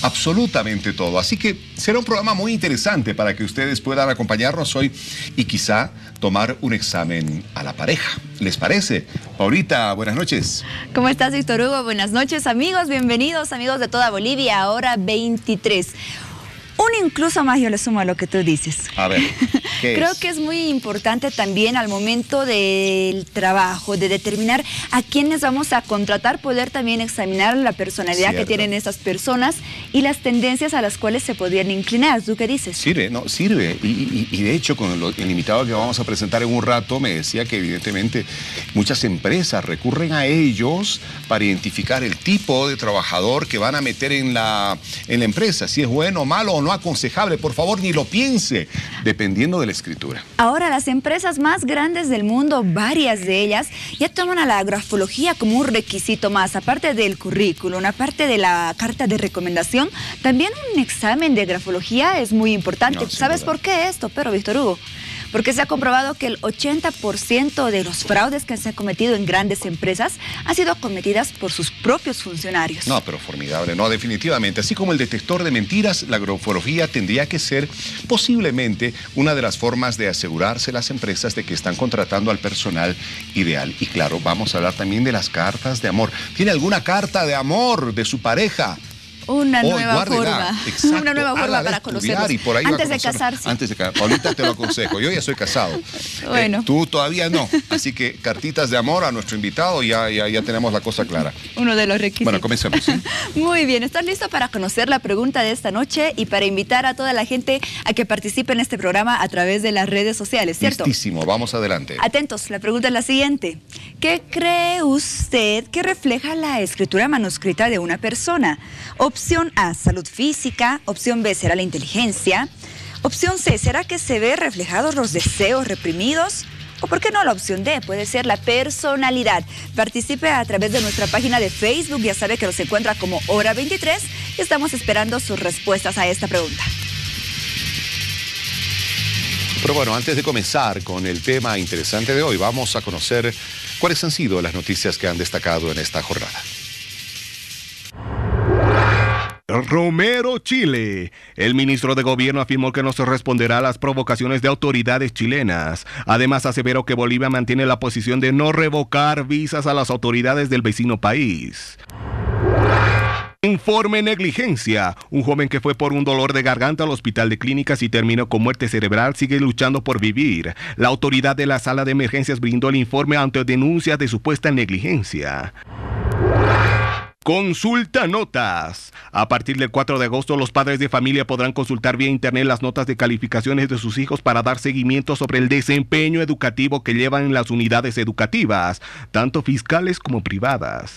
absolutamente todo. Así que será un programa muy interesante para que ustedes puedan acompañarnos hoy y quizá tomar un examen a la pareja. ¿Les parece? Paulita, buenas noches. ¿Cómo estás, Víctor Hugo? Buenas noches, amigos. Bienvenidos, amigos de toda Bolivia, hora 23. Un incluso más yo le sumo a lo que tú dices. A ver, ¿qué Creo es? que es muy importante también al momento del trabajo, de determinar a quiénes vamos a contratar, poder también examinar la personalidad que tienen esas personas y las tendencias a las cuales se podrían inclinar. ¿Tú qué dices? Sirve, no, sirve. Y de hecho, con el invitado que vamos a presentar en un rato, me decía que evidentemente muchas empresas recurren a ellos para identificar el tipo de trabajador que van a meter en la empresa, si es bueno, malo o no aconsejable. Por favor, ni lo piense, dependiendo de la escritura. Ahora, las empresas más grandes del mundo, varias de ellas, ya toman a la grafología como un requisito más, aparte del currículum, aparte de la carta de recomendación, también un examen de grafología es muy importante. No, ¿Sabes por qué esto, pero Víctor Hugo? Porque se ha comprobado que el 80% de los fraudes que se han cometido en grandes empresas han sido cometidas por sus propios funcionarios. No, pero formidable, no, definitivamente. Así como el detector de mentiras, la grafología tendría que ser posiblemente una de las formas de asegurarse las empresas de que están contratando al personal ideal. Y claro, vamos a hablar también de las cartas de amor. ¿Tiene alguna carta de amor de su pareja? Una nueva forma. Exacto. Una nueva forma para conocerlos. Y por ahí antes de casarse. Antes de casarse. Ahorita te lo aconsejo. Yo ya soy casado. Bueno. Tú todavía no. Así que cartitas de amor a nuestro invitado, ya tenemos la cosa clara. Uno de los requisitos. Bueno, comencemos, ¿sí? Muy bien. ¿Estás listo para conocer la pregunta de esta noche y para invitar a toda la gente a que participe en este programa a través de las redes sociales, ¿cierto? Listísimo. Vamos adelante. Atentos. La pregunta es la siguiente. ¿Qué cree usted que refleja la escritura manuscrita de una persona? Opción A, salud física. Opción B, será la inteligencia. Opción C, ¿será que se ve reflejados los deseos reprimidos? O por qué no la opción D, puede ser la personalidad. Participe a través de nuestra página de Facebook, ya sabe que nos encuentra como Hora 23 y estamos esperando sus respuestas a esta pregunta. Pero bueno, antes de comenzar con el tema interesante de hoy, vamos a conocer cuáles han sido las noticias que han destacado en esta jornada. Romero, Chile. El ministro de Gobierno afirmó que no se responderá a las provocaciones de autoridades chilenas. Además, aseveró que Bolivia mantiene la posición de no revocar visas a las autoridades del vecino país. Informe negligencia. Un joven que fue por un dolor de garganta al hospital de clínicas y terminó con muerte cerebral sigue luchando por vivir. La autoridad de la sala de emergencias brindó el informe ante denuncias de supuesta negligencia. Consulta notas. A partir del 4 de agosto, los padres de familia podrán consultar vía internet las notas de calificaciones de sus hijos para dar seguimiento sobre el desempeño educativo que llevan en las unidades educativas, tanto fiscales como privadas.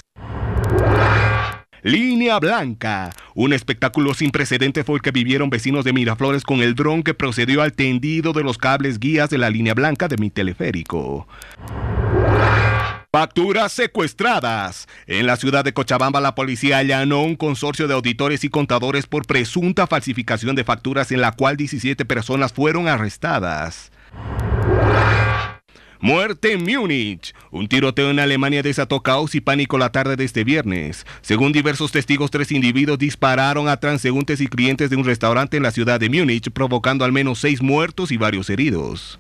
Línea Blanca. Un espectáculo sin precedentes fue el que vivieron vecinos de Miraflores con el dron que procedió al tendido de los cables guías de la línea blanca de mi teleférico. Facturas secuestradas. En la ciudad de Cochabamba, la policía allanó un consorcio de auditores y contadores por presunta falsificación de facturas en la cual 17 personas fueron arrestadas. Muerte en Múnich. Un tiroteo en Alemania desató caos y pánico la tarde de este viernes. Según diversos testigos, 3 individuos dispararon a transeúntes y clientes de un restaurante en la ciudad de Múnich, provocando al menos 6 muertos y varios heridos.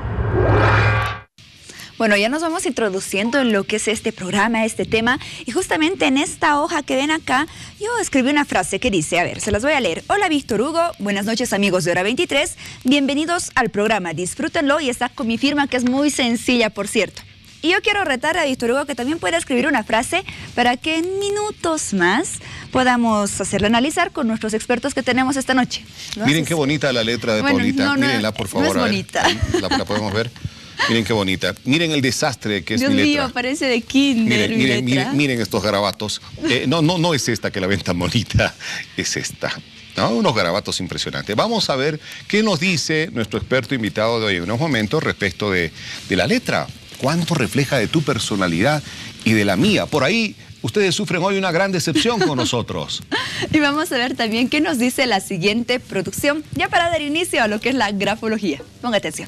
Bueno, ya nos vamos introduciendo en lo que es este programa, este tema, y justamente en esta hoja que ven acá, yo escribí una frase que dice, a ver, se las voy a leer. Hola, Víctor Hugo, buenas noches, amigos de Hora 23, bienvenidos al programa, disfrútenlo, y está con mi firma, que es muy sencilla, por cierto. Y yo quiero retar a Víctor Hugo que también pueda escribir una frase para que en minutos más podamos hacerla analizar con nuestros expertos que tenemos esta noche. Miren qué bonita la letra de Paulita, mírenla, por favor. No es bonita. ¿La podemos ver? Miren qué bonita. Miren el desastre que es mi letra. Dios mío, parece de kinder mi letra. Miren estos garabatos. No es esta que la ven tan bonita, es esta. ¿No? Unos garabatos impresionantes. Vamos a ver qué nos dice nuestro experto invitado de hoy en unos momentos respecto de la letra. ¿Cuánto refleja de tu personalidad y de la mía? Por ahí ustedes sufren hoy una gran decepción con nosotros. Y vamos a ver también qué nos dice la siguiente producción, ya para dar inicio a lo que es la grafología. Ponga atención.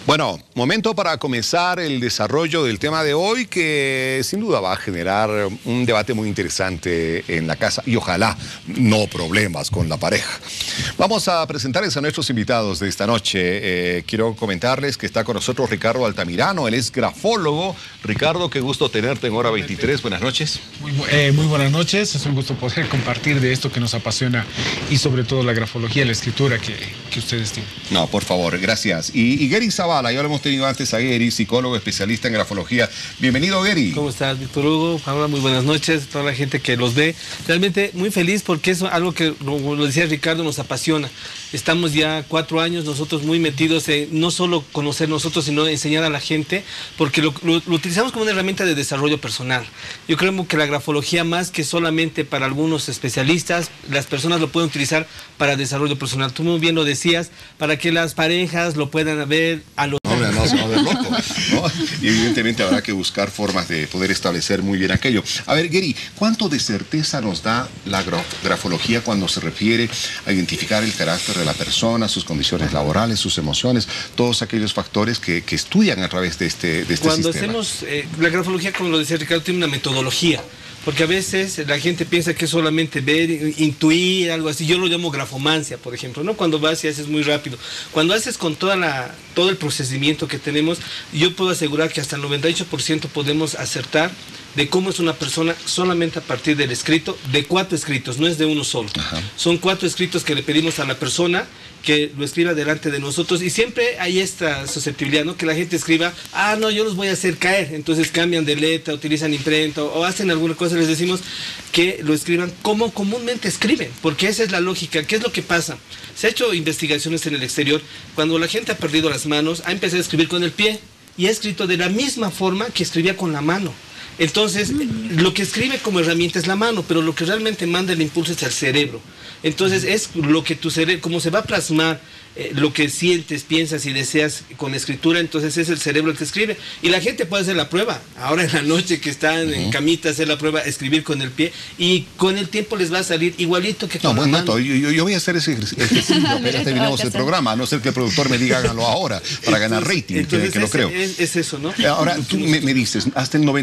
Bueno, momento para comenzar el desarrollo del tema de hoy, que sin duda va a generar un debate muy interesante en la casa y ojalá no problemas con la pareja. Vamos a presentarles a nuestros invitados de esta noche. Quiero comentarles que está con nosotros Ricardo Altamirano, él es grafólogo. Ricardo, qué gusto tenerte en Hora 23. Buenas noches. Muy buenas noches, es un gusto poder compartir de esto que nos apasiona y sobre todo la grafología, la escritura que ustedes tienen. No, por favor, gracias. Y Gary Zavala, ya lo hemos tenido antes a Gary, psicólogo especialista en grafología. Bienvenido, Gary. ¿Cómo estás, Víctor Hugo? Paola, muy buenas noches, toda la gente que los ve. Realmente muy feliz porque es algo que, como lo decía Ricardo, nos apasiona. Estamos ya 4 años nosotros muy metidos en no solo conocer nosotros, sino enseñar a la gente, porque lo utilizamos como una herramienta de desarrollo personal. Yo creo que la grafología, más que solamente para algunos especialistas, las personas lo pueden utilizar para desarrollo personal. Tú muy bien lo decías, para que las parejas lo puedan ver a los... No se va a ver loco, ¿no? Y evidentemente habrá que buscar formas de poder establecer muy bien aquello. A ver, Gary, ¿cuánto de certeza nos da la grafología cuando se refiere a identificar el carácter de la persona, sus condiciones laborales, sus emociones, todos aquellos factores que estudian a través de este cuando sistema? Hacemos, la grafología, como lo decía Ricardo, tiene una metodología. Porque a veces la gente piensa que es solamente ver, intuir, algo así. Yo lo llamo grafomancia, por ejemplo, ¿no? Cuando vas y haces muy rápido. Cuando haces con todo el procedimiento que tenemos, yo puedo asegurar que hasta el 98% podemos acertar de cómo es una persona solamente a partir del escrito, de 4 escritos, no es de uno solo. Ajá. Son 4 escritos que le pedimos a la persona que lo escriba delante de nosotros, y siempre hay esta susceptibilidad, ¿no? Que la gente escriba, no, yo los voy a hacer caer, entonces cambian de letra, utilizan imprenta o hacen alguna cosa. Les decimos que lo escriban como comúnmente escriben, porque esa es la lógica. ¿Qué es lo que pasa? Se ha hecho investigaciones en el exterior, cuando la gente ha perdido las manos, ha empezado a escribir con el pie y ha escrito de la misma forma que escribía con la mano. Entonces, lo que escribe como herramienta es la mano, pero lo que realmente manda el impulso es el cerebro. Entonces, es lo que tu cerebro, como se va a plasmar lo que sientes, piensas y deseas con escritura, entonces es el cerebro el que escribe. Y la gente puede hacer la prueba. Ahora en la noche que están en camita, hacer la prueba, escribir con el pie, y con el tiempo les va a salir igualito que con la mano. Yo voy a hacer ese ejercicio apenas terminamos el programa, a no ser que el productor me diga háganlo ahora, para ganar rating, entonces, que lo creo. Es eso, ¿no? Ahora, tú me dices, hasta el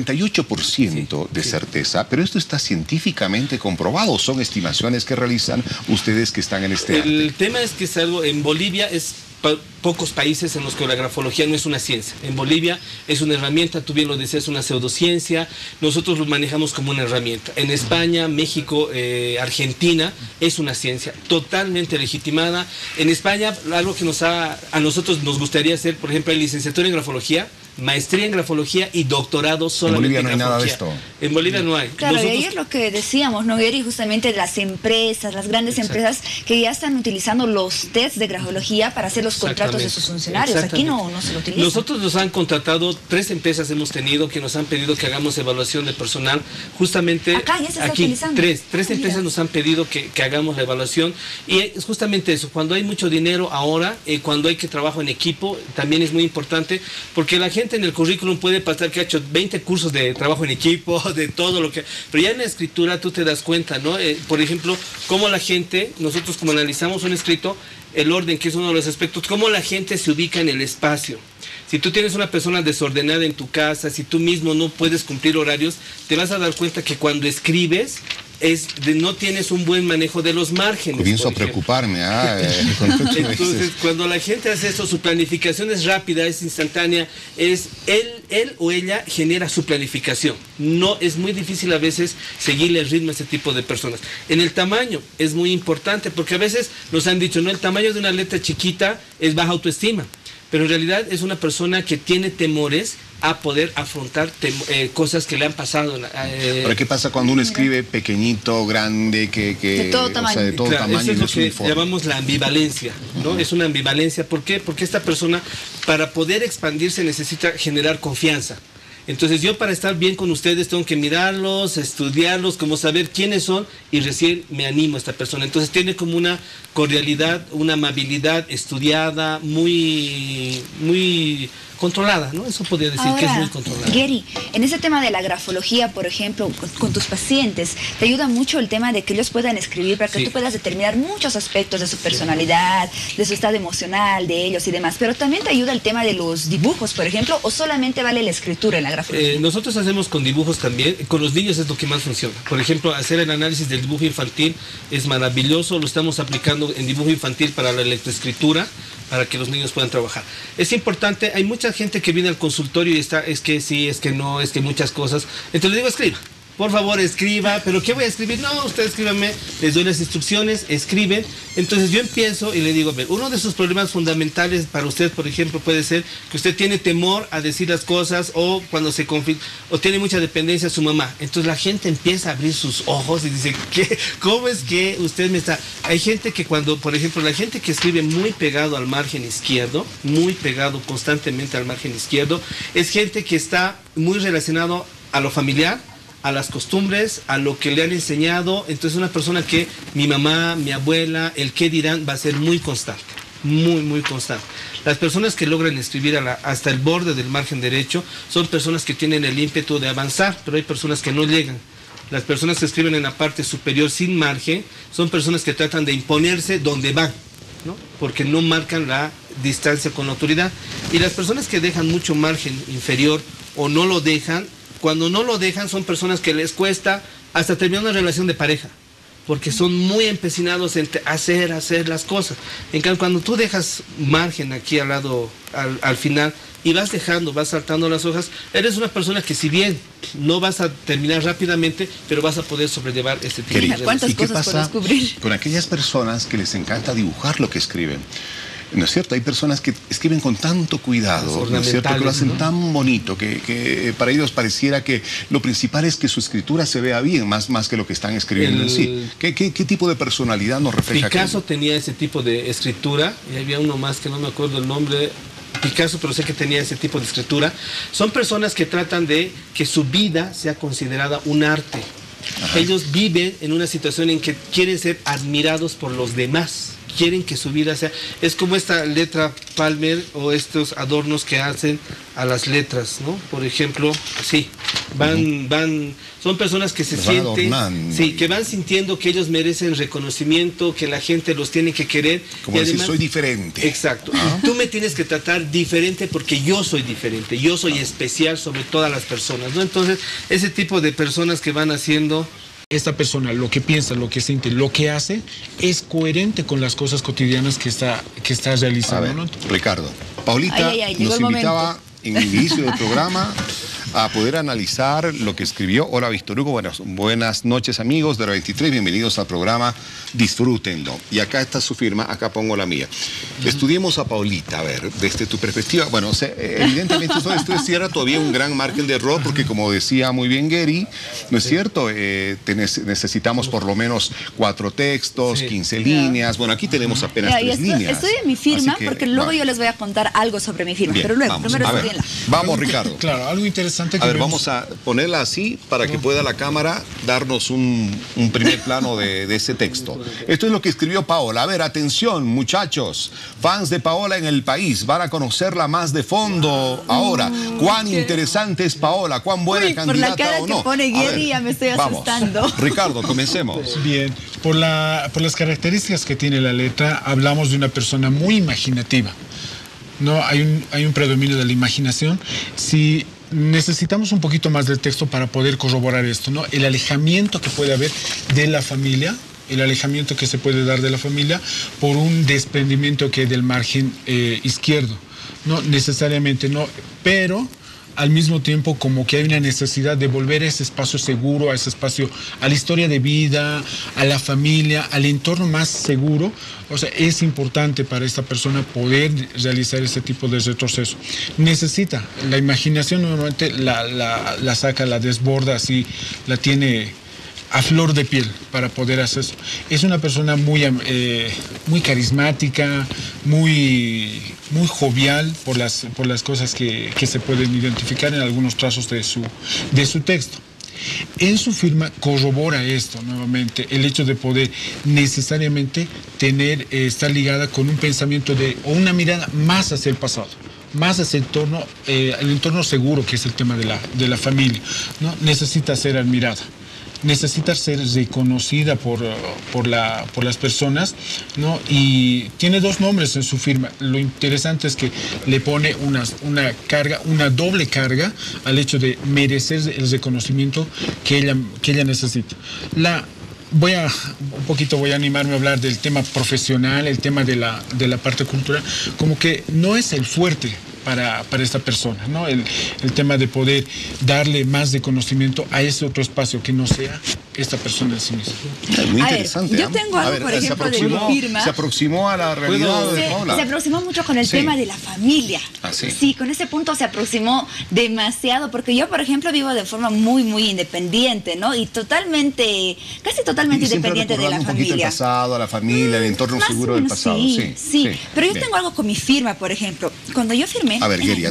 98% de certeza, pero esto está científicamente comprobado, son estimaciones que realizan ustedes que están en este arte. El tema es que es algo, en Bolivia es pocos países en los que la grafología no es una ciencia. En Bolivia es una herramienta, tú bien lo decías, una pseudociencia. Nosotros lo manejamos como una herramienta. En España, México, Argentina es una ciencia totalmente legitimada. En España, algo que a nosotros nos gustaría hacer, por ejemplo, hay licenciatura en grafología, maestría en grafología y doctorado solamente en Bolivia. No hay nada de esto. En Bolivia no hay. Claro, y ahí es lo que decíamos, ¿no, Gary? Justamente las empresas, las grandes empresas que ya están utilizando los test de grafología para hacer los contratos de sus funcionarios. Aquí no se lo utiliza. Nosotros nos han contratado, 3 empresas hemos tenido que nos han pedido que hagamos evaluación de personal. Justamente acá ya se está aquí, utilizando. Tres empresas nos han pedido que hagamos la evaluación. Y es justamente eso, cuando hay mucho dinero ahora, cuando hay que trabajo en equipo, también es muy importante, porque la gente en el currículum puede pasar que ha hecho 20 cursos de trabajo en equipo, de todo lo que... Pero ya en la escritura tú te das cuenta, ¿no? Por ejemplo, cómo la gente, nosotros como analizamos un escrito, el orden, que es uno de los aspectos, cómo la gente se ubica en el espacio. Si tú tienes una persona desordenada en tu casa, si tú mismo no puedes cumplir horarios, te vas a dar cuenta que cuando escribes no tienes un buen manejo de los márgenes. Comienzo a preocuparme. Entonces, cuando la gente hace eso, su planificación es rápida, es instantánea, él o ella genera su planificación. No, es muy difícil a veces seguirle el ritmo a ese tipo de personas. En el tamaño es muy importante, porque a veces nos han dicho, no, el tamaño de una letra chiquita es baja autoestima. Pero en realidad es una persona que tiene temores a poder afrontar cosas que le han pasado. ¿Pero qué pasa cuando uno escribe pequeñito, grande, de todo tamaño? O sea, de todo tamaño, eso es lo que llamamos la ambivalencia, ¿no? Es una ambivalencia. ¿Por qué? Porque esta persona, para poder expandirse, necesita generar confianza. Entonces yo para estar bien con ustedes tengo que mirarlos, estudiarlos, como saber quiénes son y recién me animo a esta persona. Entonces tiene como una cordialidad, una amabilidad estudiada, muy controlada, ¿no? Eso podría decir que es muy controlada. Gary, en ese tema de la grafología, por ejemplo, con tus pacientes, te ayuda mucho el tema de que ellos puedan escribir para que tú puedas determinar muchos aspectos de su personalidad, de su estado emocional, de ellos y demás. Pero también te ayuda el tema de los dibujos, por ejemplo, o solamente vale la escritura en la grafología. Nosotros hacemos con dibujos también. Con los niños es lo que más funciona. Por ejemplo, hacer el análisis del dibujo infantil es maravilloso. Lo estamos aplicando en dibujo infantil para la lectoescritura, para que los niños puedan trabajar. Es importante, hay mucha gente que viene al consultorio y está, es que sí, es que no, es que muchas cosas. Entonces le digo, escriba. Por favor, escriba, pero ¿qué voy a escribir? No, usted escríbame, les doy las instrucciones, escriben. Entonces yo empiezo y le digo, a ver, uno de sus problemas fundamentales para usted, por ejemplo, puede ser que usted tiene temor a decir las cosas o cuando se confía, o tiene mucha dependencia a su mamá. Entonces la gente empieza a abrir sus ojos y dice, ¿qué? ¿Cómo es que usted me está...? Hay gente que cuando, por ejemplo, la gente que escribe muy pegado al margen izquierdo, muy pegado constantemente al margen izquierdo, es gente que está muy relacionado a lo familiar, a las costumbres, a lo que le han enseñado. Entonces una persona que mi mamá, mi abuela, el qué dirán va a ser muy constante, muy constante. Las personas que logran escribir hasta el borde del margen derecho son personas que tienen el ímpetu de avanzar, pero hay personas que no llegan. Las personas que escriben en la parte superior sin margen son personas que tratan de imponerse donde van, ¿no? Porque no marcan la distancia con la autoridad. Y las personas que dejan mucho margen inferior o no lo dejan, cuando no lo dejan son personas que les cuesta hasta terminar una relación de pareja, porque son muy empecinados en hacer las cosas. En cambio, cuando tú dejas margen aquí al lado, al final, y vas dejando, vas saltando las hojas, eres una persona que si bien no vas a terminar rápidamente, pero vas a poder sobrellevar este tipo de relaciones. ¿Cuántas ¿Y qué cosas pasa por descubrir? con aquellas personas que les encanta dibujar lo que escriben? ¿No es cierto? Hay personas que escriben con tanto cuidado, ¿no es cierto? Que lo hacen tan bonito, que para ellos pareciera que lo principal es que su escritura se vea bien, más que lo que están escribiendo en sí. ¿Qué tipo de personalidad nos refleja? Picasso tenía ese tipo de escritura, y había uno más que no me acuerdo el nombre, Picasso, pero sé que tenía ese tipo de escritura. Son personas que tratan de que su vida sea considerada un arte. Ajá. Ellos viven en una situación en que quieren ser admirados por los demás. Quieren que su vida sea... Es como esta letra Palmer o estos adornos que hacen a las letras, ¿no? Por ejemplo, así. Son personas que se sienten... Sí, que van sintiendo que ellos merecen reconocimiento, que la gente los tiene que querer. Como y decir, además, soy diferente. Exacto. Tú me tienes que tratar diferente porque yo soy diferente. Yo soy especial sobre todas las personas, ¿no? Entonces, ese tipo de personas que van haciendo... Esta persona, lo que piensa, lo que siente, lo que hace, es coherente con las cosas cotidianas que está realizando. A ver, ¿no? Ricardo, Paulita nos invitaba en el inicio del programa a poder analizar lo que escribió. Hola, Víctor Hugo, buenas noches, amigos de la 23, bienvenidos al programa, disfrútenlo. Y acá está su firma, acá pongo la mía. Estudiemos a Paulita, a ver, desde tu perspectiva. Bueno, evidentemente esto encierra todavía un gran margen de error, porque como decía muy bien Gary, ¿no es cierto? Necesitamos por lo menos 4 textos, 15 líneas. Bueno, aquí tenemos apenas 3 líneas. Estoy en mi firma, porque luego yo les voy a contar algo sobre mi firma. Bien, pero luego, primero estudienla. Vamos, Ricardo. Claro, algo interesante. A ver, vamos a ponerla así para que pueda la cámara darnos un primer plano de ese texto. Esto es lo que escribió Paola. A ver, atención, muchachos, fans de Paola en el país, van a conocerla más de fondo ahora. Cuán interesante es Paola, cuán buena candidata por la cara o no. Que pone Gary, ya me estoy asustando. Ricardo, comencemos. Bien, por las características que tiene la letra, hablamos de una persona muy imaginativa. No, hay un predominio de la imaginación. Si necesitamos un poquito más del texto para poder corroborar esto, ¿no? El alejamiento que puede haber de la familia, el alejamiento que se puede dar de la familia por un desprendimiento que hay del margen izquierdo. No necesariamente, no, pero al mismo tiempo como que hay una necesidad de volver a ese espacio seguro, a ese espacio, a la historia de vida, a la familia, al entorno más seguro. O sea, es importante para esta persona poder realizar ese tipo de retroceso. Necesita, la imaginación nuevamente la saca, la desborda, así, la tiene a flor de piel para poder hacer eso. Es una persona muy carismática, muy jovial por las cosas que se pueden identificar en algunos trazos de su texto. En su firma corrobora esto nuevamente, el hecho de poder necesariamente estar ligada con un pensamiento o una mirada más hacia el pasado, más hacia el entorno seguro, que es el tema de la familia, ¿no? Necesita ser admirada, necesita ser reconocida por las personas, ¿no? Y tiene 2 nombres en su firma. Lo interesante es que le pone una doble carga al hecho de merecer el reconocimiento que ella necesita. Voy a animarme a hablar del tema profesional, el tema de la parte cultural, como que no es el fuerte para esta persona, ¿no? El tema de poder darle más de conocimiento a ese otro espacio que no sea esta persona en sí misma. Muy interesante. Yo tengo algo, por ejemplo, de mi firma. Se aproximó a la realidad de Paola. Se aproximó mucho con el tema de la familia. Sí. Sí, con ese punto se aproximó demasiado, porque yo, por ejemplo, vivo de forma muy, muy independiente, ¿no? Y casi totalmente independiente de la un poquito el familia. pasado, a la familia, el entorno seguro del pasado. Sí. Pero yo tengo algo con mi firma, por ejemplo. Cuando yo firmé,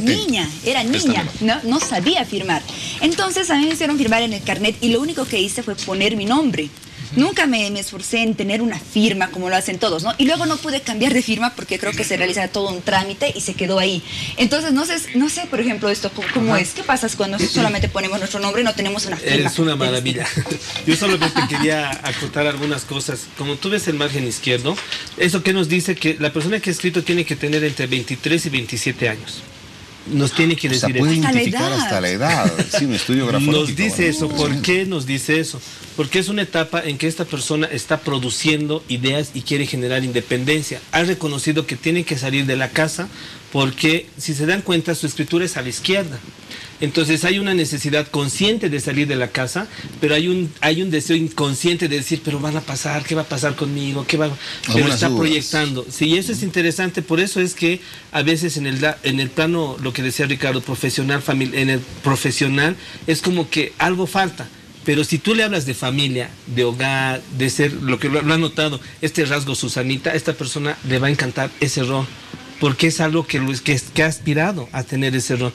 era niña, no sabía firmar. Entonces a mí me hicieron firmar en el carnet y lo único que hice fue poner mi nombre. Nunca me esforcé en tener una firma como lo hacen todos, ¿no? Y luego no pude cambiar de firma porque creo que se realiza todo un trámite y se quedó ahí. Entonces no sé, por ejemplo, esto cómo es. ¿Qué pasa cuando solamente ponemos nuestro nombre y no tenemos una firma? Es una maravilla. Yo solamente quería acotar algunas cosas. Como tú ves el margen izquierdo, eso que nos dice que la persona que ha escrito tiene que tener entre 23 y 27 años. Nos tiene que decir puede identificar hasta la edad. Sí, un estudio grafológico. Nos dice eso. ¿Por qué nos dice eso? Porque es una etapa en que esta persona está produciendo ideas y quiere generar independencia. Ha reconocido que tiene que salir de la casa porque, si se dan cuenta, su escritura es a la izquierda. Entonces hay una necesidad consciente de salir de la casa, pero hay un deseo inconsciente de decir, pero van a pasar, ¿qué va a pasar conmigo? Pero está proyectando. Sí, eso es interesante, por eso es que a veces en el plano, lo que decía Ricardo, profesional, en el profesional, es como que algo falta. Pero si tú le hablas de familia, de hogar, de ser, lo que lo ha notado, este rasgo Susanita, a esta persona le va a encantar ese rol. Porque es algo que ha aspirado a tener ese rol.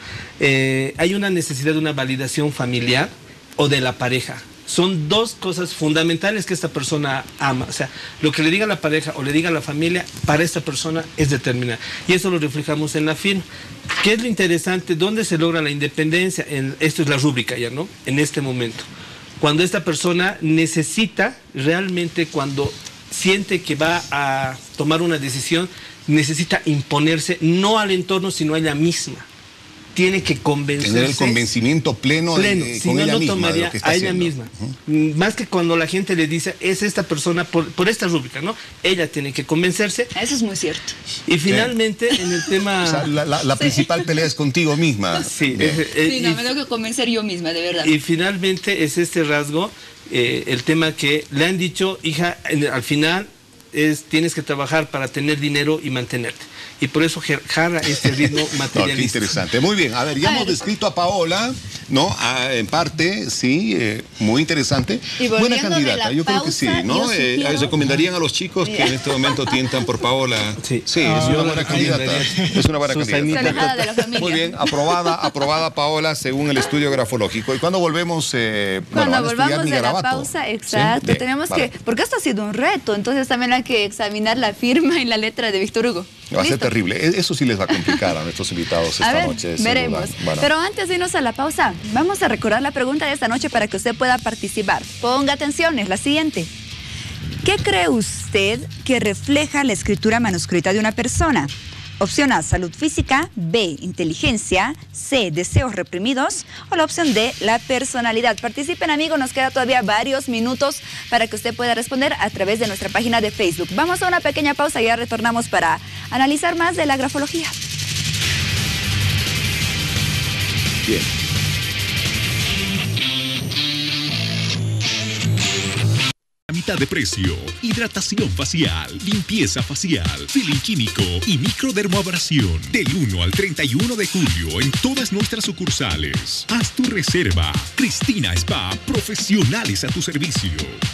Hay una necesidad de una validación familiar o de la pareja. Son 2 cosas fundamentales que esta persona ama. O sea, lo que le diga a la pareja o le diga a la familia, para esta persona es determinante. Y eso lo reflejamos en la firma. ¿Qué es lo interesante? ¿Dónde se logra la independencia? Esto es la rúbrica ya, ¿no? En este momento. Cuando esta persona necesita realmente, cuando siente que va a tomar una decisión, necesita imponerse no al entorno, sino a ella misma. Tiene que convencerse. Tener el convencimiento pleno si con no, ella no misma, tomaría de lo que está a ella haciendo. misma. Más que cuando la gente le dice, es esta persona por esta rúbrica, ¿no? Ella tiene que convencerse. Eso es muy cierto. Y finalmente, en el tema... O sea, la principal pelea es contigo misma. Sí, me tengo que convencer yo misma, de verdad. Y finalmente es este rasgo, el tema que le han dicho, hija, al final tienes que trabajar para tener dinero y mantenerte. Y por eso jala este ritmo materialista. Qué interesante. Muy bien. A ver, ya hemos descrito a Paola, ¿no? En parte, sí, muy interesante. Buena candidata, yo creo que sí, ¿no? Recomendarían a los chicos que en este momento tientan por Paola. Sí, es una buena candidata. Es una buena candidata. Muy bien, aprobada Paola según el estudio grafológico. ¿Y cuándo volvemos? Cuando volvamos de la pausa, exacto. ¿Sí? Tenemos que, porque esto ha sido un reto, entonces también hay que examinar la firma y la letra de Víctor Hugo. Va a ser terrible. Eso sí les va a complicar a nuestros invitados esta noche. Veremos. Bueno. Pero antes de irnos a la pausa, vamos a recordar la pregunta de esta noche para que usted pueda participar. Ponga atención, es la siguiente. ¿Qué cree usted que refleja la escritura manuscrita de una persona? Opción A, salud física. B, inteligencia. C, deseos reprimidos. O la opción D, la personalidad. Participen, amigos, nos queda todavía varios minutos para que usted pueda responder a través de nuestra página de Facebook. Vamos a una pequeña pausa y ya retornamos para analizar más de la grafología. Bien. mitad de precio. Hidratación facial, limpieza facial, peeling químico y microdermoabrasión. Del 1 al 31 de julio en todas nuestras sucursales. Haz tu reserva. Cristina Spa, profesionales a tu servicio.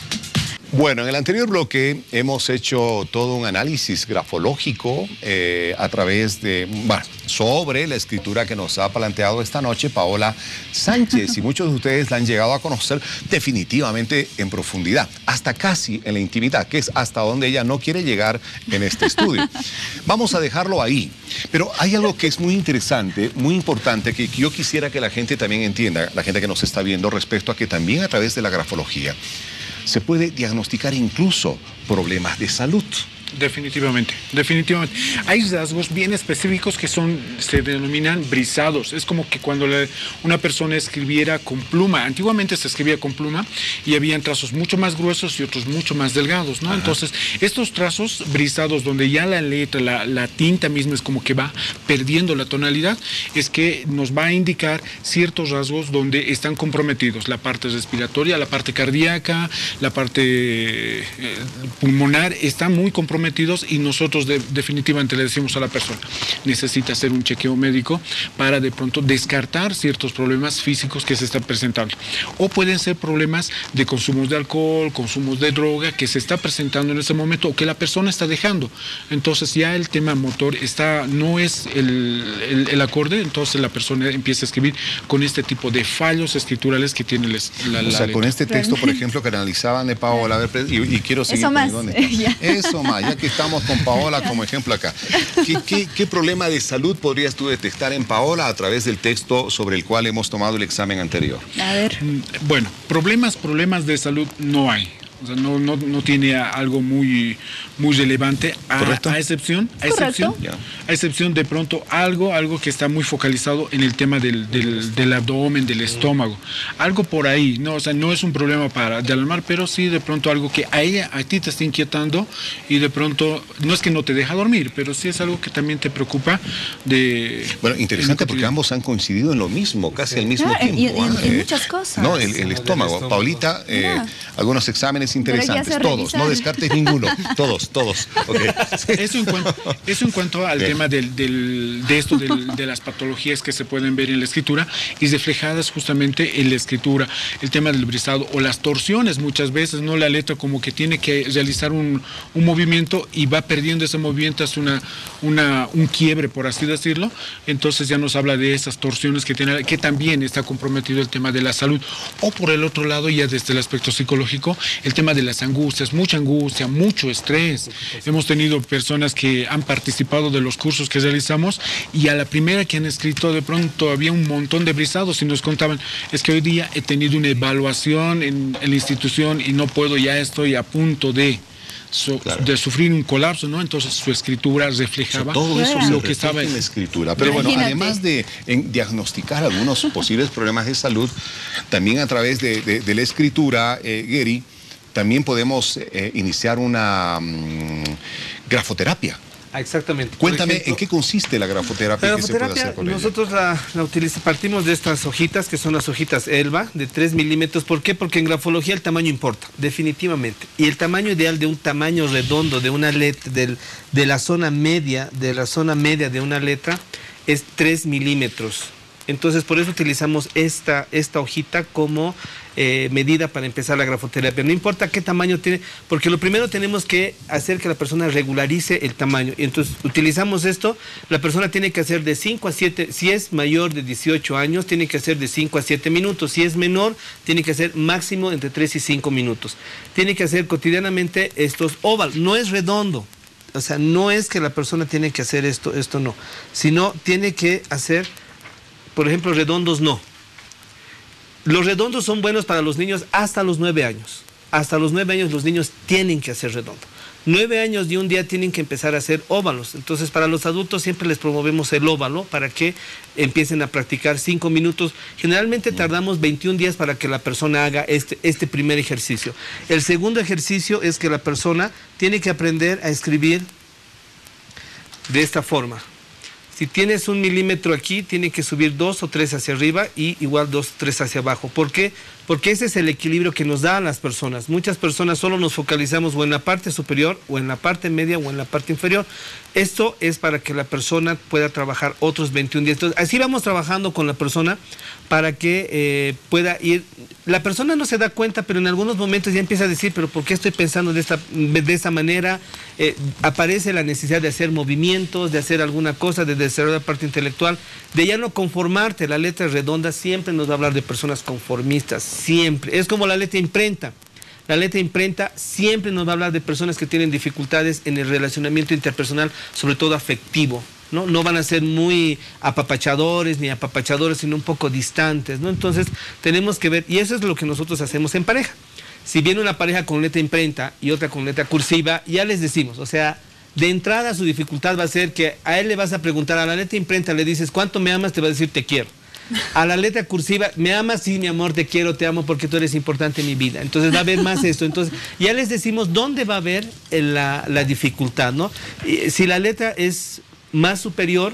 Bueno, en el anterior bloque hemos hecho todo un análisis grafológico a través de, sobre la escritura que nos ha planteado esta noche Paola Sánchez, y muchos de ustedes la han llegado a conocer definitivamente en profundidad, hasta casi en la intimidad, que es hasta donde ella no quiere llegar en este estudio. Vamos a dejarlo ahí, pero hay algo que es muy interesante, muy importante, que yo quisiera que la gente también entienda, la gente que nos está viendo, respecto a que también a través de la grafología se puede diagnosticar incluso problemas de salud. Definitivamente, definitivamente. Hay rasgos bien específicos que se denominan brisados. Es como que cuando una persona escribiera con pluma. Antiguamente se escribía con pluma y habían trazos mucho más gruesos y otros mucho más delgados, ¿no? Ajá. Entonces, estos trazos brisados, donde ya la letra, la tinta misma es como que va perdiendo la tonalidad, es que nos va a indicar ciertos rasgos donde están comprometidos. La parte respiratoria, la parte cardíaca, la parte pulmonar, está muy comprometida, y nosotros definitivamente le decimos a la persona, necesita hacer un chequeo médico para de pronto descartar ciertos problemas físicos que se están presentando. O pueden ser problemas de consumos de alcohol, consumos de droga que se está presentando en ese momento o que la persona está dejando. Entonces ya el tema motor no es el acorde, entonces la persona empieza a escribir con este tipo de fallos escriturales que tiene la o sea, letra. Con este texto, por ejemplo, que analizaban de Paola, a ver, y quiero seguir eso más. Eso más. Ya que estamos con Paola como ejemplo acá, ¿qué problema de salud podrías tú detectar en Paola a través del texto sobre el cual hemos tomado el examen anterior? A ver. Bueno, problemas de salud no hay. O sea, no tiene algo muy relevante, a excepción de pronto algo que está muy focalizado en el tema del abdomen, del estómago. Algo por ahí, ¿no? O sea, no es un problema de alarmar, pero sí de pronto algo que a ti te está inquietando y de pronto, no es que no te deja dormir, pero sí es algo que también te preocupa Bueno, interesante porque ambos han coincidido en lo mismo, casi al mismo tiempo. Y muchas cosas. No, el estómago. Paulita, algunos exámenes interesantes, todos, no descartes ninguno, todos. Okay. Eso en cuanto al tema de las patologías que se pueden ver en la escritura y reflejadas justamente en la escritura, el tema del brisado o las torsiones muchas veces, ¿no? La letra como que tiene que realizar un movimiento y va perdiendo ese movimiento hasta un quiebre, por así decirlo. Entonces ya nos habla de esas torsiones que también está comprometido el tema de la salud. O por el otro lado, ya desde el aspecto psicológico, el tema de las angustias, mucha angustia, mucho estrés. Hemos tenido personas que han participado de los cursos que realizamos y a la primera que han escrito de pronto había un montón de brisados y nos contaban, es que hoy día he tenido una evaluación en la institución y no puedo, ya estoy a punto de sufrir un colapso, ¿no? Entonces su escritura reflejaba todo eso lo que estaba en la escritura. Pero bueno, además de diagnosticar algunos posibles problemas de salud, también a través de la escritura, Gary, también podemos iniciar una grafoterapia. Exactamente. Cuéntame, ¿en qué consiste la grafoterapia? Que se puede hacer con nosotros ella? Partimos de estas hojitas, que son las hojitas Elba, de 3 milímetros. ¿Por qué? Porque en grafología el tamaño importa, definitivamente. Y el tamaño ideal de un tamaño redondo de una letra, de la zona media de una letra, es 3 milímetros. Entonces, por eso utilizamos esta hojita como medida para empezar la grafoterapia. No importa qué tamaño tiene, porque lo primero tenemos que hacer que la persona regularice el tamaño. Entonces, utilizamos esto, la persona tiene que hacer de 5 a 7, si es mayor de 18 años, tiene que hacer de 5 a 7 minutos. Si es menor, tiene que hacer máximo entre 3 y 5 minutos. Tiene que hacer cotidianamente estos óvalos. No es redondo. O sea, no es que la persona tiene que hacer esto no. Sino tiene que hacer, por ejemplo, redondos no. Los redondos son buenos para los niños hasta los 9 años. Hasta los 9 años los niños tienen que hacer redondo. 9 años y un día tienen que empezar a hacer óvalos. Entonces, para los adultos siempre les promovemos el óvalo para que empiecen a practicar 5 minutos. Generalmente tardamos 21 días para que la persona haga este primer ejercicio. El segundo ejercicio es que la persona tiene que aprender a escribir de esta forma. Si tienes 1 milímetro aquí, tiene que subir 2 o 3 hacia arriba y igual 2 o 3 hacia abajo. ¿Por qué? porque ese es el equilibrio que nos dan las personas. Muchas personas solo nos focalizamos o en la parte superior, o en la parte media, o en la parte inferior. Esto es para que la persona pueda trabajar otros 21 días. Entonces, así vamos trabajando con la persona para que pueda ir. La persona no se da cuenta, pero en algunos momentos ya empieza a decir, pero ¿por qué estoy pensando de esta manera? Aparece la necesidad de hacer movimientos, de hacer alguna cosa, de desarrollar la parte intelectual, de ya no conformarte. La letra redonda siempre nos va a hablar de personas conformistas, siempre. Es como la letra imprenta. La letra imprenta siempre nos va a hablar de personas que tienen dificultades en el relacionamiento interpersonal, sobre todo afectivo. No van a ser muy apapachadores ni apapachadores, sino un poco distantes, ¿no? Entonces tenemos que ver, y eso es lo que nosotros hacemos en pareja. Si viene una pareja con letra imprenta y otra con letra cursiva, ya les decimos, o sea, de entrada su dificultad va a ser que a él le vas a preguntar, a la letra imprenta le dices, ¿cuánto me amas? Te va a decir, te quiero. A la letra cursiva, ¿me amas? Sí, mi amor, te quiero, te amo porque tú eres importante en mi vida. Entonces va a haber más esto. Entonces ya les decimos dónde va a haber la dificultad, ¿no? Si la letra es más superior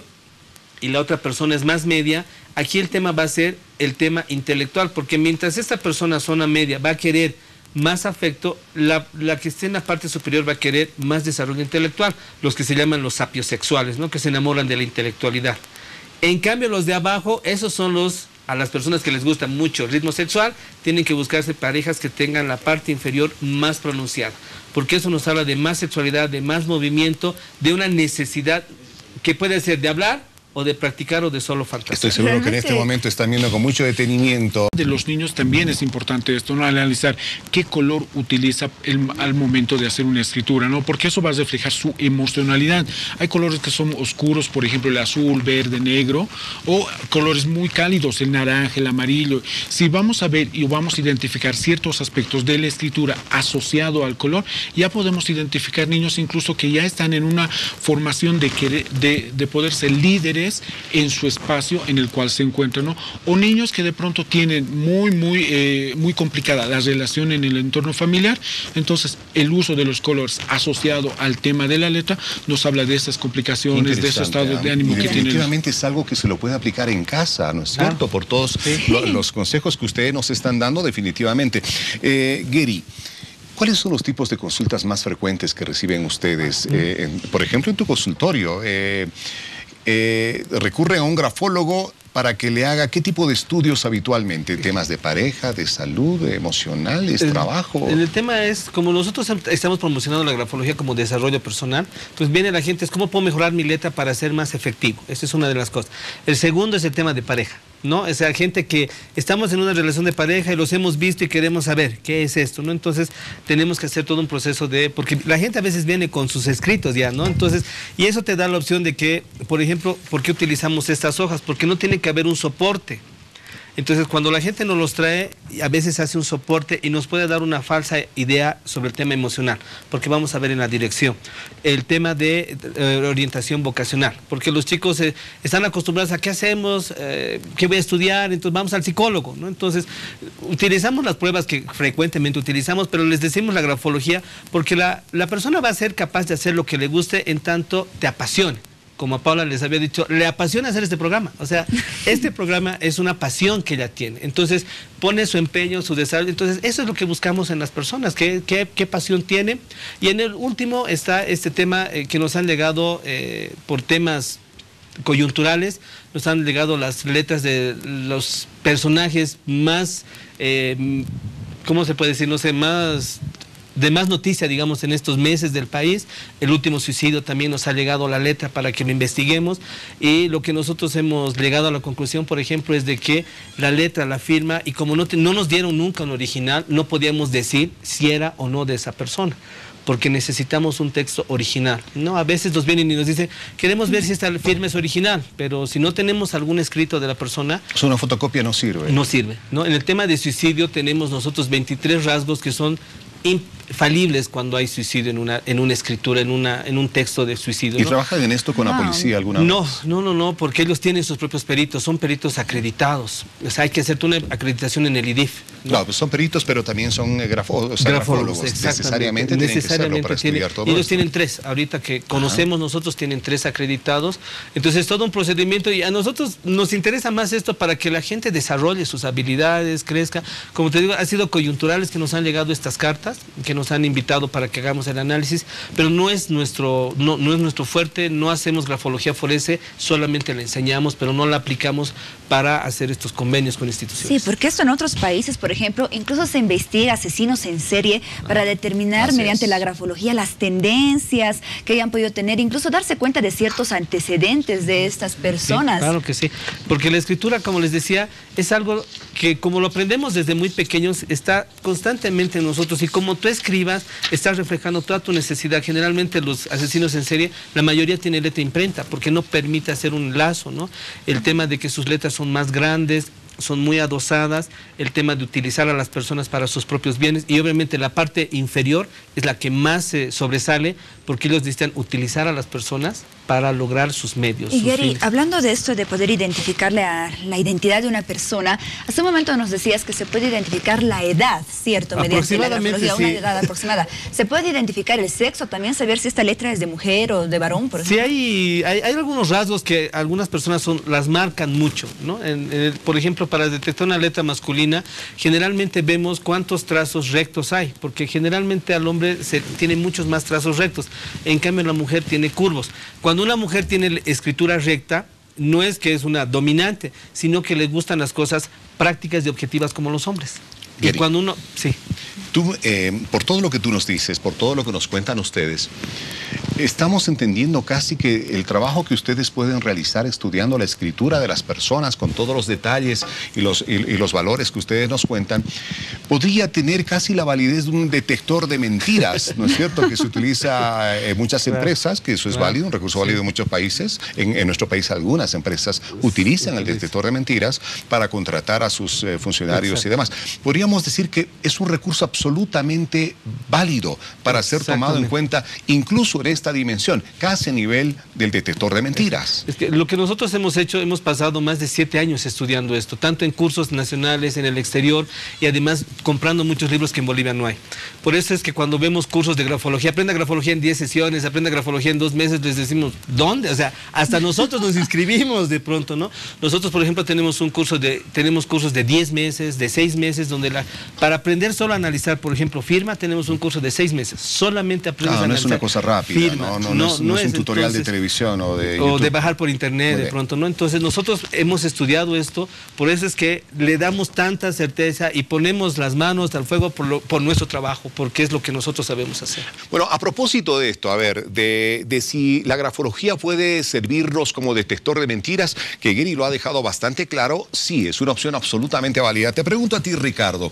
y la otra persona es más media, aquí el tema va a ser el tema intelectual, porque mientras esta persona zona media va a querer más afecto, la que esté en la parte superior va a querer más desarrollo intelectual, los que se llaman los sapiosexuales, ¿no? Que se enamoran de la intelectualidad. En cambio, los de abajo, esos son a las personas que les gusta mucho el ritmo sexual, tienen que buscarse parejas que tengan la parte inferior más pronunciada, porque eso nos habla de más sexualidad, de más movimiento, de una necesidad que puede ser de hablar o de practicar o de solo fantasía. Estoy seguro que en este momento están viendo con mucho detenimiento. De los niños también es importante esto, ¿no? Analizar qué color utiliza al momento de hacer una escritura, ¿no? Porque eso va a reflejar su emocionalidad. Hay colores que son oscuros, por ejemplo, el azul, verde, negro, o colores muy cálidos, el naranja, el amarillo. Si vamos a ver y vamos a identificar ciertos aspectos de la escritura asociado al color, ya podemos identificar niños incluso que ya están en una formación de poder ser líderes en su espacio en el cual se encuentran, ¿no? O niños que de pronto tienen muy complicada la relación en el entorno familiar. Entonces el uso de los colores asociado al tema de la letra nos habla de esas complicaciones, de ese estado de ánimo que tienen. Definitivamente es algo que se lo puede aplicar en casa, ¿no es cierto? Por todos los consejos que ustedes nos están dando, definitivamente. Gary, ¿cuáles son los tipos de consultas más frecuentes que reciben ustedes? Por ejemplo, en tu consultorio, recurren a un grafólogo para que le haga qué tipo de estudios habitualmente, temas de pareja, de salud, emocionales, trabajo. El tema es, como nosotros estamos promocionando la grafología como desarrollo personal, pues viene la gente, es cómo puedo mejorar mi letra para ser más efectivo. Esa es una de las cosas. El segundo es el tema de pareja, ¿no? O sea, gente que estamos en una relación de pareja y los hemos visto y queremos saber qué es esto, ¿no? Entonces tenemos que hacer todo un proceso porque la gente a veces viene con sus escritos ya, ¿no? Entonces, y eso te da la opción de que, por ejemplo, ¿por qué utilizamos estas hojas? Porque no tiene que haber un soporte. Entonces, cuando la gente nos los trae, a veces hace un soporte y nos puede dar una falsa idea sobre el tema emocional, porque vamos a ver en la dirección. El tema de orientación vocacional, porque los chicos están acostumbrados a qué hacemos, qué voy a estudiar, entonces vamos al psicólogo, ¿no? Entonces, utilizamos las pruebas que frecuentemente utilizamos, pero les decimos la grafología, porque la persona va a ser capaz de hacer lo que le guste en tanto te apasione. Como a Paula les había dicho, le apasiona hacer este programa. O sea, este programa es una pasión que ella tiene. Entonces, pone su empeño, su desarrollo. Entonces, eso es lo que buscamos en las personas, qué pasión tiene. Y en el último está este tema que nos han legado por temas coyunturales, nos han legado las letras de los personajes más, ¿cómo se puede decir? No sé, de más noticia, digamos, en estos meses del país. El último suicidio también nos ha llegado la letra para que lo investiguemos, y lo que nosotros hemos llegado a la conclusión, por ejemplo, es de que la letra, la firma, y como no nos dieron nunca un original, no podíamos decir si era o no de esa persona, porque necesitamos un texto original, ¿no? A veces nos vienen y nos dicen, queremos ver si esta firma es original, pero si no tenemos algún escrito de la persona... Una fotocopia no sirve. No sirve, ¿no? En el tema de suicidio tenemos nosotros 23 rasgos que son falibles cuando hay suicidio en una escritura, en un texto de suicidio. ¿Y ¿no? trabajan en esto con la policía alguna vez? No, porque ellos tienen sus propios peritos, son peritos acreditados. O sea, hay que hacer una acreditación en el IDIF. No, pues son peritos, pero también son grafólogos. Necesariamente tienen que serlo para estudiar todo ellos esto. Tienen 3, ahorita que conocemos nosotros tienen 3 acreditados. Entonces es todo un procedimiento y a nosotros nos interesa más esto para que la gente desarrolle sus habilidades, crezca. Como te digo, ha sido coyunturales que nos han llegado estas cartas, que nos han invitado para que hagamos el análisis, pero no es nuestro fuerte, no hacemos grafología forense, solamente la enseñamos, pero no la aplicamos para hacer estos convenios con instituciones. Sí, porque esto en otros países, por ejemplo, incluso se investiga asesinos en serie para determinar mediante la grafología las tendencias que hayan podido tener, incluso darse cuenta de ciertos antecedentes de estas personas. Sí, claro que sí, porque la escritura, como les decía, es algo que como lo aprendemos desde muy pequeños, está constantemente en nosotros y como tú escribas, estás reflejando toda tu necesidad. Generalmente los asesinos en serie, la mayoría tiene letra imprenta, porque no permite hacer un lazo, ¿no? El tema de que sus letras son más grandes, son muy adosadas, el tema de utilizar a las personas para sus propios bienes y obviamente la parte inferior es la que más sobresale porque ellos necesitan utilizar a las personas para lograr sus medios. Y Gary, hablando de esto de poder identificar la identidad de una persona, hace un momento nos decías que se puede identificar la edad, ¿cierto? Mediante la grafología, una edad aproximada. ¿Se puede identificar el sexo también, saber si esta letra es de mujer o de varón, por ejemplo? Sí, hay algunos rasgos que algunas personas las marcan mucho, ¿no? Por ejemplo, para detectar una letra masculina, generalmente vemos cuántos trazos rectos hay, porque generalmente al hombre tiene muchos más trazos rectos, en cambio la mujer tiene curvos. Cuando una mujer tiene escritura recta, no es que es una dominante, sino que le gustan las cosas prácticas y objetivas como los hombres. Gary, y cuando uno... Sí. Tú, por todo lo que tú nos dices, por todo lo que nos cuentan ustedes, estamos entendiendo casi que el trabajo que ustedes pueden realizar estudiando la escritura de las personas con todos los detalles y los valores que ustedes nos cuentan, podría tener casi la validez de un detector de mentiras, ¿no es cierto? Que se utiliza en muchas empresas, que eso es válido, un recurso válido en muchos países. En nuestro país algunas empresas utilizan el detector de mentiras para contratar a sus funcionarios y demás. Podríamos decir que es un recurso absolutamente válido para ser tomado en cuenta incluso en esta dimensión, casi a nivel del detector de mentiras. Es que lo que nosotros hemos hecho, hemos pasado más de 7 años estudiando esto, tanto en cursos nacionales, en el exterior y además comprando muchos libros que en Bolivia no hay. Por eso es que cuando vemos cursos de grafología, aprenda grafología en 10 sesiones, aprenda grafología en 2 meses, les decimos, ¿dónde? O sea, hasta nosotros nos inscribimos de pronto, ¿no? Nosotros, por ejemplo, tenemos cursos de 10 meses, de 6 meses, donde para aprender solo a analizar, por ejemplo, firma, tenemos un curso de 6 meses. Solamente aprendes a analizar. No es una cosa rápida, firma. No es un tutorial de televisión o de YouTube. O de bajar por internet de pronto, ¿no? Entonces nosotros hemos estudiado esto, por eso es que le damos tanta certeza y ponemos las manos al fuego por nuestro trabajo, porque es lo que nosotros sabemos hacer. Bueno, a propósito de esto, a ver, de si la grafología puede servirnos como detector de mentiras, que Gary lo ha dejado bastante claro, sí, es una opción absolutamente válida. Te pregunto a ti, Ricardo,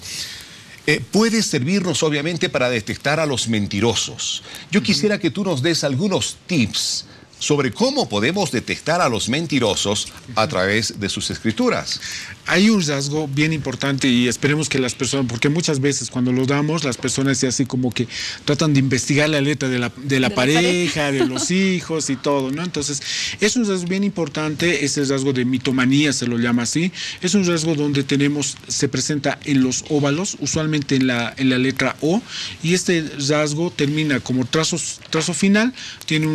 puede servirnos obviamente para detectar a los mentirosos. Yo quisiera que tú nos des algunos tips sobre cómo podemos detectar a los mentirosos a través de sus escrituras. Hay un rasgo bien importante y esperemos que las personas, porque muchas veces cuando lo damos, las personas así como que tratan de investigar la letra de la pareja, de los hijos y todo, ¿no? Entonces, es un rasgo bien importante, es el rasgo de mitomanía, se lo llama así. Es un rasgo donde se presenta en los óvalos, usualmente en la letra O, y este rasgo termina como trazo final, tiene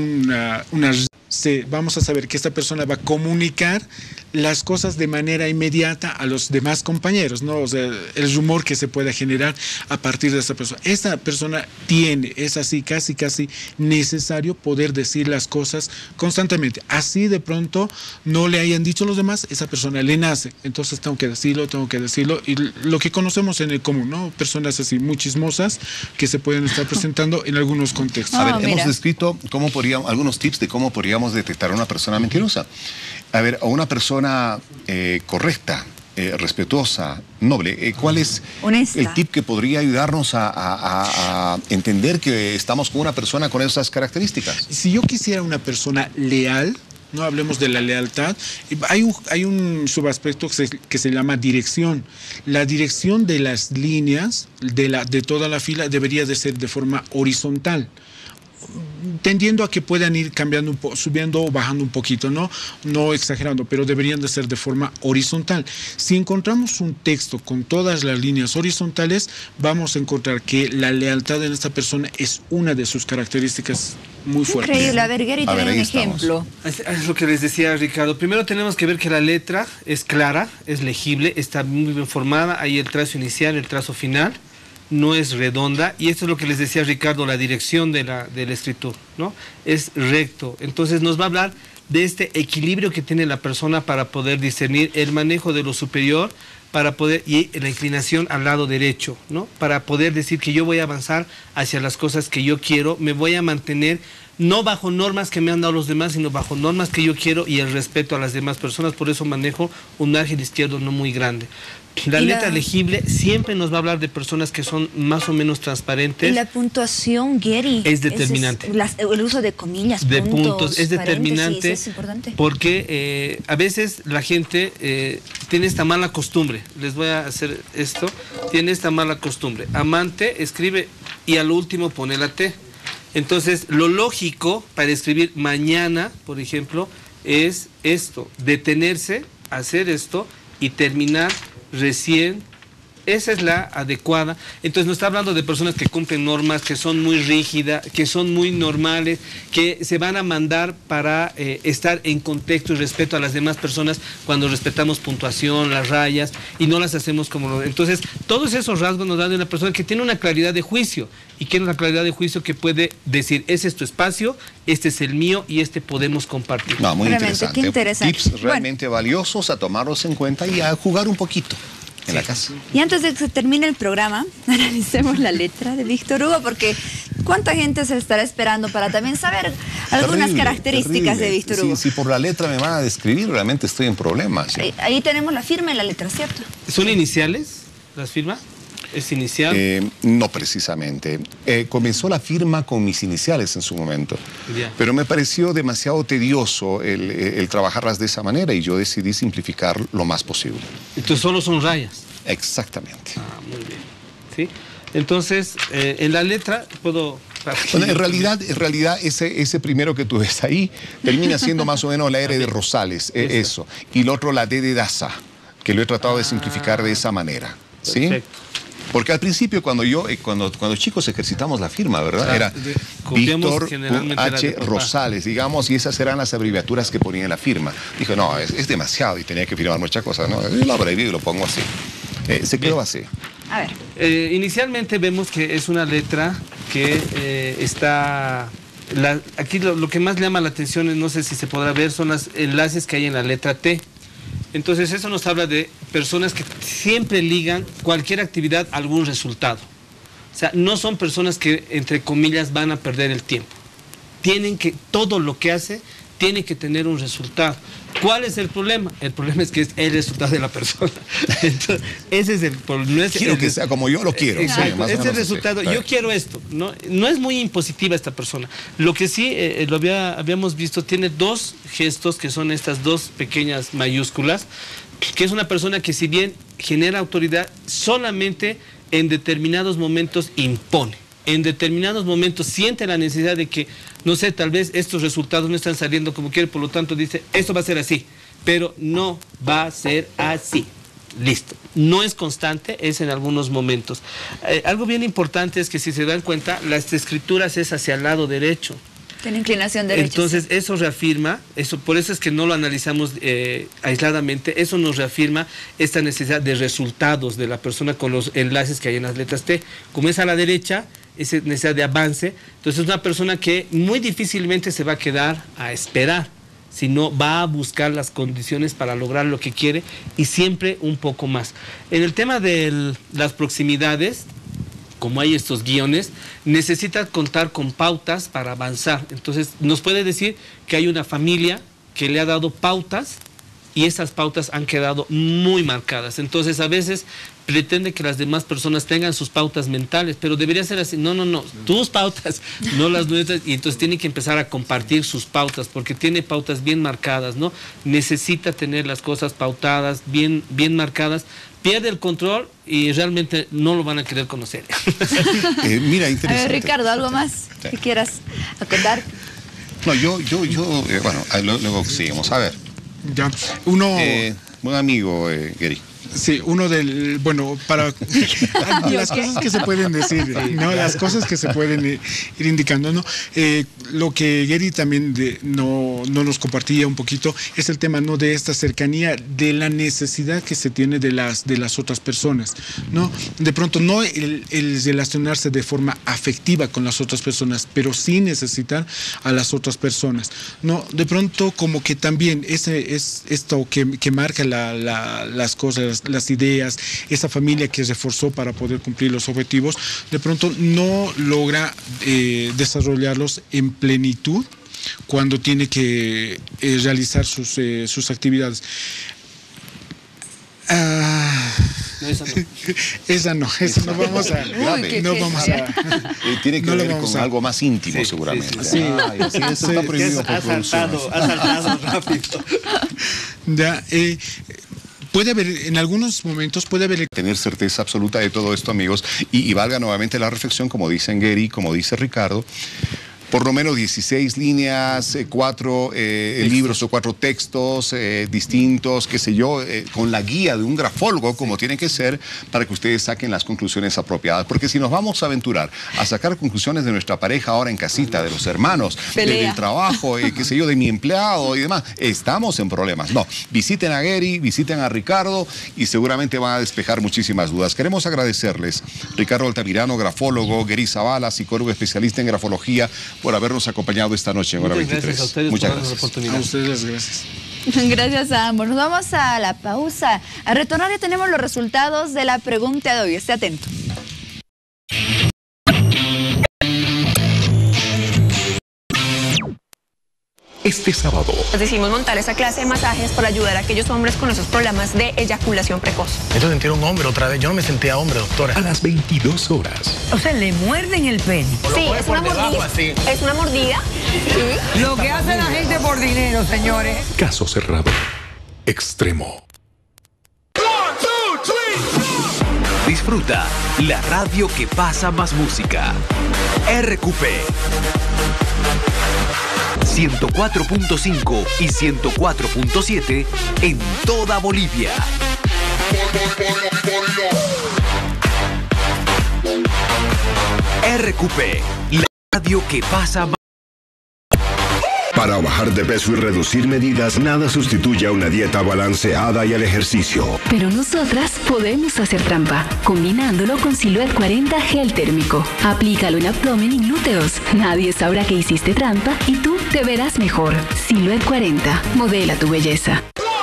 vamos a saber que esta persona va a comunicar las cosas de manera inmediata a los demás compañeros, ¿no? O sea, el rumor que se pueda generar a partir de esta persona. Esta persona es así, casi necesario poder decir las cosas constantemente. Así de pronto no le hayan dicho los demás, esa persona le nace. Entonces tengo que decirlo. Y lo que conocemos en el común, ¿no? Personas así muy chismosas que se pueden estar presentando en algunos contextos. A ver, hemos descrito algunos tips de cómo podríamos detectar a una persona mentirosa. A ver, a una persona correcta, respetuosa, noble, ¿cuál es el tip que podría ayudarnos a entender que estamos con una persona con esas características? Si yo quisiera una persona leal, No hablemos de la lealtad. Hay un subaspecto que se llama dirección. La dirección de las líneas de toda la fila debería de ser de forma horizontal, tendiendo a que puedan ir cambiando, subiendo o bajando un poquito, no exagerando, pero deberían de ser de forma horizontal. Si encontramos un texto con todas las líneas horizontales, vamos a encontrar que la lealtad en esta persona es una de sus características muy fuertes. Increíble. A ver, Gary, A ver, tiene un ahí estamos. ejemplo. Es lo que les decía Ricardo. Primero tenemos que ver que la letra es clara, es legible, está muy bien formada. Hay el trazo inicial, el trazo final, no es redonda. Y esto es lo que les decía Ricardo, la dirección de la escritura, ¿no? Es recto. Entonces nos va a hablar de este equilibrio que tiene la persona para poder discernir el manejo de lo superior, y la inclinación al lado derecho, ¿no? Para poder decir que yo voy a avanzar hacia las cosas que yo quiero, me voy a mantener no bajo normas que me han dado los demás, sino bajo normas que yo quiero y el respeto a las demás personas. Por eso manejo un margen izquierdo no muy grande. La letra legible siempre nos va a hablar de personas que son más o menos transparentes. Y la puntuación, Gary, es determinante. El uso de comillas, de puntos es determinante, es importante. Porque a veces la gente tiene esta mala costumbre. Les voy a hacer esto. Tiene esta mala costumbre. Amante escribe y al último pone la T. Entonces, lo lógico para escribir mañana, por ejemplo, es esto: detenerse, hacer esto y terminar recién. Esa es la adecuada. Entonces nos está hablando de personas que cumplen normas, que son muy rígidas, que son muy normales, que se van a mandar para estar en contexto y respeto a las demás personas cuando respetamos puntuación, las rayas, y no las hacemos como... Entonces, todos esos rasgos nos dan de una persona que tiene una claridad de juicio, y que tiene una claridad de juicio que puede decir, ese es tu espacio, este es el mío, y este podemos compartir. No, muy Realmente, interesante. qué interesante. Tips realmente valiosos a tomarlos en cuenta y a jugar un poquito en la casa. Y antes de que se termine el programa, analicemos la letra de Víctor Hugo, porque ¿cuánta gente se estará esperando para también saber algunas características de Víctor Hugo? Si por la letra me van a describir, realmente estoy en problemas. ¿Sí? Ahí tenemos la firma y la letra, ¿cierto? ¿Son iniciales las firmas? ¿Es inicial? No precisamente. Comenzó la firma con mis iniciales en su momento, pero me pareció demasiado tedioso el trabajarlas de esa manera y yo decidí simplificar lo más posible. Entonces solo son rayas. Exactamente. Ah, muy bien. ¿Sí? Entonces, en la letra puedo... Bueno, en realidad ese primero que tú ves ahí termina siendo más o menos la R de Rosales, eso. Y el otro la D de Daza, que lo he tratado de simplificar de esa manera. ¿Sí? Perfecto. Porque al principio cuando chicos ejercitamos la firma, ¿verdad? Era Víctor H. Rosales, digamos, y esas eran las abreviaturas que ponía en la firma. Dijo, no, es demasiado y tenía que firmar muchas cosas, ¿no? Yo lo abrevio y lo pongo así. Se quedó así. A ver. Inicialmente vemos que es una letra que está... aquí lo que más llama la atención, no sé si se podrá ver, son los enlaces que hay en la letra T. Entonces eso nos habla de personas que siempre ligan cualquier actividad a algún resultado. O sea, no son personas que, entre comillas, van a perder el tiempo. Todo lo que hace tiene que tener un resultado. ¿Cuál es el problema? El problema es que es el resultado de la persona. Entonces, ese es el problema. Quiero que sea como yo lo quiero. Exacto, sí, más es o el menos resultado. así. Yo quiero esto. No es muy impositiva esta persona. Lo que sí habíamos visto, tiene dos gestos que son estas dos pequeñas mayúsculas, que es una persona que, si bien genera autoridad, solamente en determinados momentos impone. En determinados momentos siente la necesidad de que, no sé, tal vez estos resultados no están saliendo como quiere, por lo tanto dice, esto va a ser así, pero no va a ser así. Listo. No es constante, es en algunos momentos. Algo bien importante es que, si se dan cuenta, las escrituras es hacia el lado derecho. Tiene inclinación derecha. Entonces eso reafirma, por eso es que no lo analizamos aisladamente, eso nos reafirma esta necesidad de resultados de la persona con los enlaces que hay en las letras T. Como es a la derecha, esa necesidad de avance, entonces es una persona que muy difícilmente se va a quedar a esperar, sino va a buscar las condiciones para lograr lo que quiere, y siempre un poco más. En el tema de las proximidades, como hay estos guiones, necesita contar con pautas para avanzar. Entonces nos puede decir que hay una familia que le ha dado pautas y esas pautas han quedado muy marcadas. Entonces a veces pretende que las demás personas tengan sus pautas mentales, pero debería ser así. No, tus pautas, no las nuestras, y entonces tiene que empezar a compartir sus pautas, porque tiene pautas bien marcadas, ¿no? Necesita tener las cosas pautadas, bien marcadas, pierde el control y realmente no lo van a querer conocer. Mira, interesante. A ver, Ricardo, ¿algo más que quieras acotar? No, bueno, luego seguimos. A ver. Ya, uno... buen amigo, Gary. Sí, para las cosas que se pueden decir, ¿no? Las cosas que se pueden ir indicando, ¿no? Lo que Gary también no nos compartía un poquito es el tema, ¿no? De esta cercanía, de la necesidad que se tiene de las otras personas, ¿no? De pronto no el relacionarse de forma afectiva con las otras personas, pero sí necesitar a las otras personas, ¿no? De pronto como que también es esto que marca las cosas, las ideas, esa familia que se esforzó para poder cumplir los objetivos, de pronto no logra desarrollarlos en plenitud cuando tiene que realizar sus actividades. Esa no vamos a... tiene que ver con algo más íntimo, seguramente. Sí. Eso está prohibido por producción. Ha saltado rápido. Ya, puede haber, en algunos momentos puede haber... Tener certeza absoluta de todo esto, amigos, y valga nuevamente la reflexión, como dicen Gary, como dice Ricardo, por lo menos 16 líneas, 4 libros o 4 textos distintos, qué sé yo, con la guía de un grafólogo, como tiene que ser, para que ustedes saquen las conclusiones apropiadas. Porque si nos vamos a aventurar a sacar conclusiones de nuestra pareja ahora en casita, de los hermanos, del trabajo, qué sé yo, de mi empleado y demás, estamos en problemas. No, visiten a Gary, visiten a Ricardo y seguramente van a despejar muchísimas dudas. Queremos agradecerles, Ricardo Altamirano, grafólogo, Gary Zavala, psicólogo especialista en grafología, por habernos acompañado esta noche en Hora 23. Gracias a ustedes. Muchas por gracias. la oportunidad. A ustedes gracias. Gracias a ambos. Nos vamos a la pausa. A retornar ya tenemos los resultados de la pregunta de hoy. Esté atento. Este sábado. Nos decidimos montar esa clase de masajes para ayudar a aquellos hombres con esos problemas de eyaculación precoz. Esto sentir un hombre otra vez. Yo no me sentía hombre, doctora. A las 22 horas. O sea, le muerden el pene. Sí, es una mordida. Es una mordida. Sí. Lo que hace la gente por dinero, señores. Caso cerrado. Extremo. Disfruta la radio que pasa más música. RQP 104.5 y 104.7 en toda Bolivia. RQP, la radio que pasa más. Para bajar de peso y reducir medidas, nada sustituye a una dieta balanceada y al ejercicio. Pero nosotras podemos hacer trampa, combinándolo con Silhouette 40 gel térmico. Aplícalo en abdomen y glúteos. Nadie sabrá que hiciste trampa y tú te verás mejor. Silhouette 40, modela tu belleza.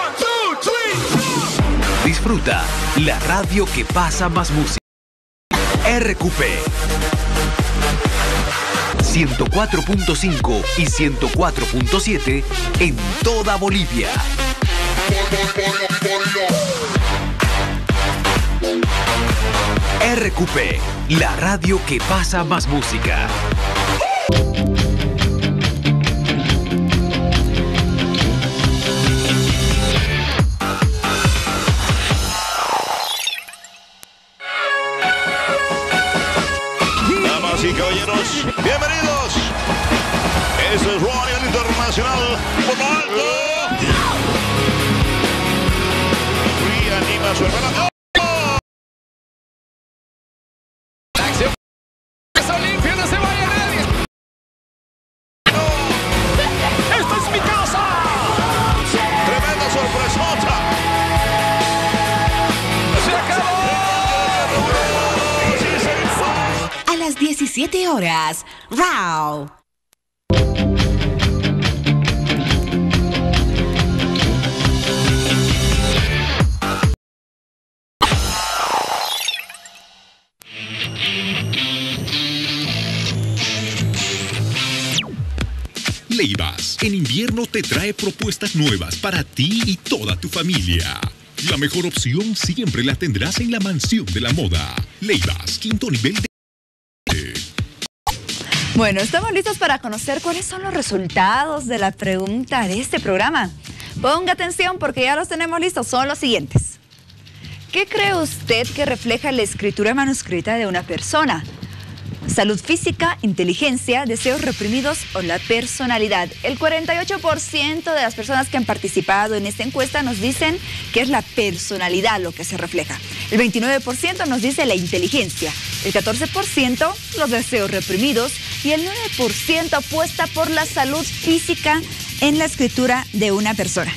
Disfruta la radio que pasa más música. RQP 104.5 y 104.7 en toda Bolivia. RQP, la radio que pasa más música. Damas y caballeros, bienvenidos. Esto es Radio Internacional. Por lo alto. Reanima su hermana. A las 17 horas, RAW. Leivas, Leivas, en invierno te trae propuestas nuevas para ti y toda tu familia. La mejor opción siempre la tendrás en la Mansión de la Moda. Leivas, quinto nivel de... Bueno, estamos listos para conocer cuáles son los resultados de la pregunta de este programa. Ponga atención porque ya los tenemos listos, son los siguientes. ¿Qué cree usted que refleja la escritura manuscrita de una persona? Salud física, inteligencia, deseos reprimidos o la personalidad. El 48% de las personas que han participado en esta encuesta nos dicen que es la personalidad lo que se refleja. El 29% nos dice la inteligencia, el 14% los deseos reprimidos y el 9% apuesta por la salud física en la escritura de una persona.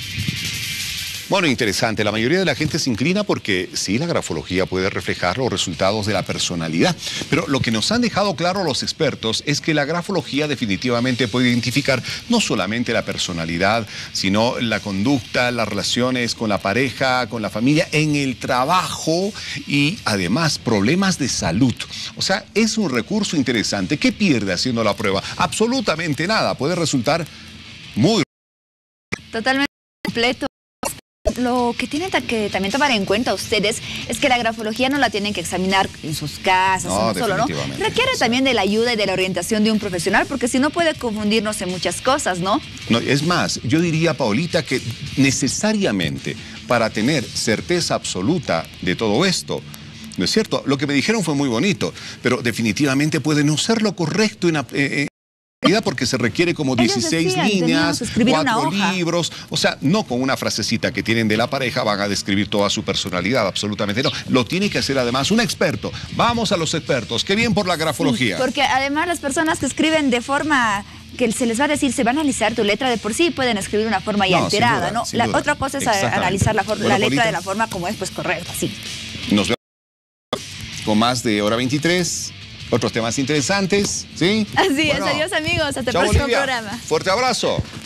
Bueno, interesante. La mayoría de la gente se inclina porque sí, la grafología puede reflejar los resultados de la personalidad. Pero lo que nos han dejado claro los expertos es que la grafología definitivamente puede identificar no solamente la personalidad, sino la conducta, las relaciones con la pareja, con la familia, en el trabajo y además problemas de salud. O sea, es un recurso interesante. ¿Qué pierde haciendo la prueba? Absolutamente nada. Puede resultar muy... Totalmente completo. Lo que tienen que también tomar en cuenta ustedes es que la grafología no la tienen que examinar en sus casas, uno solo, ¿no? Requiere también de la ayuda y de la orientación de un profesional, porque si no puede confundirnos en muchas cosas, ¿no? No, es más, yo diría, Paulita, que necesariamente para tener certeza absoluta de todo esto, ¿no es cierto? Lo que me dijeron fue muy bonito, pero definitivamente puede no ser lo correcto porque se requiere como 16 líneas, 4 libros, o sea, no con una frasecita que tienen de la pareja van a describir toda su personalidad, absolutamente no. Lo tiene que hacer además un experto. Vamos a los expertos, qué bien por la grafología. Sí, porque además las personas que escriben de forma que se les va a decir, se va a analizar tu letra de por sí, pueden escribir de una forma ya alterada, ¿no? La otra cosa es analizar la letra de la forma como es, pues correcta, sí. Nos vemos con más de Hora 23. Otros temas interesantes, ¿sí? Así es, adiós amigos, hasta el próximo programa. Fuerte abrazo.